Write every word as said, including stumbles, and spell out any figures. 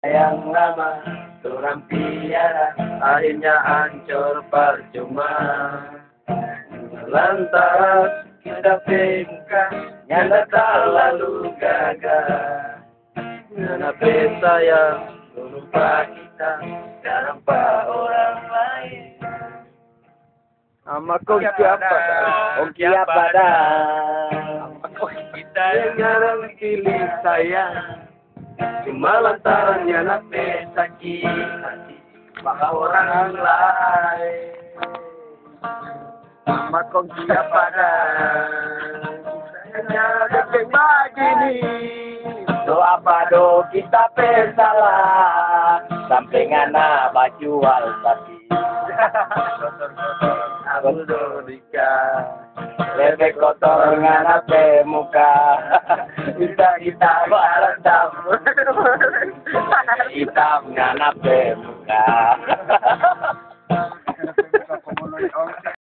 yang lama turang piara, akhirnya hancur percuma. Lantas kita peka, nyanda terlalu gagal. Kenapa sayang lupa kita, sekarang pak orang lain. Sama kau siapa? Oh siapa dah? Kita yang jarang pilih sayang, cuma lantarannya nape sakit hati maka orang lain. Sama kau siapa dah? Hanya detik begini, doa pado kita pesalah, sampingan apa jual tapi aku dodika, lebih kotor nganape muka, kita kita balas hitam nganape muka.